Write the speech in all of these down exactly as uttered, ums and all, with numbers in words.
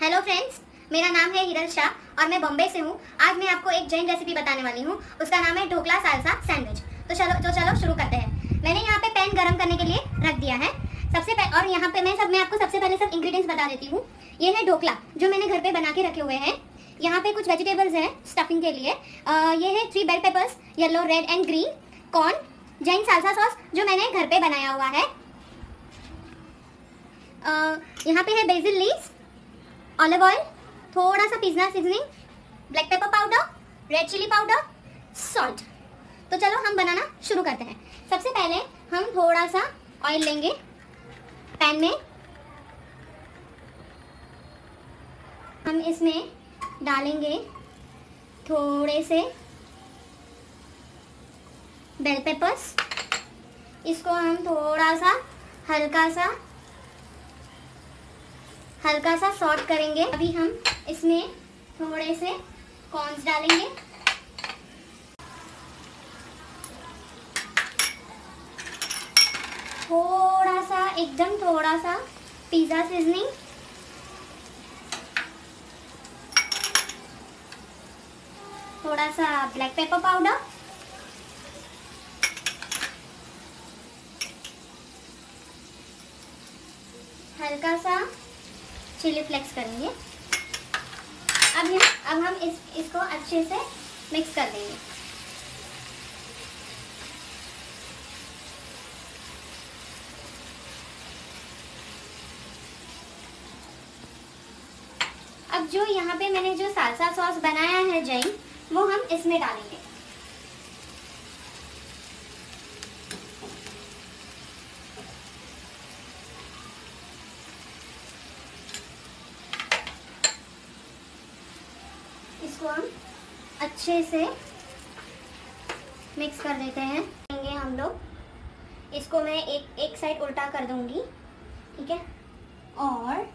Hello friends, मेरा नाम है हिरल शाह और मैं बॉम्बे से हूँ। आज मैं आपको एक जैन रेसिपी बताने वाली हूँ। उसका नाम है ढोकला सालसा सैंडविच। तो चलो तो चलो शुरू करते हैं। मैंने यहाँ पे पैन गरम करने के लिए रख दिया है सबसे पहले, और यहाँ पे मैं सब मैं आपको सबसे पहले सब इंग्रेडिएंट्स बता देती हूँ। ये है ढोकला जो मैंने घर पे बना के रखे हुए हैं। यहाँ पे कुछ वेजिटेबल्स हैं स्टफिंग के लिए। आ, ये है three bell peppers, yellow, red and green, corn, Jain salsa sauce जो मैंने घर पे बनाया हुआ है। यहाँ पे है बेसिल लीव्स, ऑलिव ऑयल, थोड़ा सा pizza seasoning, black pepper powder, red chilli powder, salt. तो चलो हम बनाना शुरू करते हैं। सबसे पहले हम थोड़ा सा ऑयल लेंगे पैन में। हम इसमें डालेंगे थोड़े से बेल पेपर्स। इसको हम थोड़ा सा हल्का सा हल्का सा सॉट करेंगे। अभी हम इसमें थोड़े से कॉर्न्स डालेंगे। थोड़ा सा एकदम थोड़ा सा पिज़्ज़ा सीजनिंग, थोड़ा सा ब्लैक पेपर पाउडर, हल्का सा चिली फ्लेक्स करेंगे। अब हम अब हम इस इसको अच्छे से मिक्स कर देंगे। अब जो यहाँ पे मैंने जो सालसा सॉस बनाया है जैन, वो हम इसमें डालेंगे। इसको हम अच्छे से मिक्स कर देते हैं। हम लोग इसको मैं एक एक साइड उल्टा कर दूंगी, ठीक है। और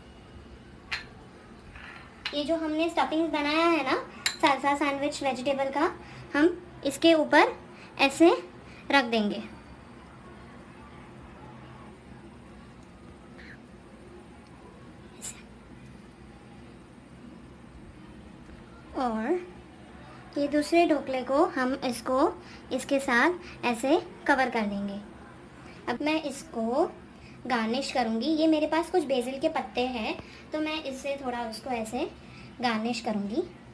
ये जो हमने स्टफिंग बनाया है ना सालसा सैंडविच वेजिटेबल का, हम इसके ऊपर ऐसे रख देंगे। और ये दूसरे ढोकले को हम इसको इसके साथ ऐसे कवर कर देंगे। अब मैं इसको गार्निश करूँगी। ये मेरे पास कुछ बेसिल के पत्ते हैं, तो मैं इससे थोड़ा उसको ऐसे गार्निश करूँगी।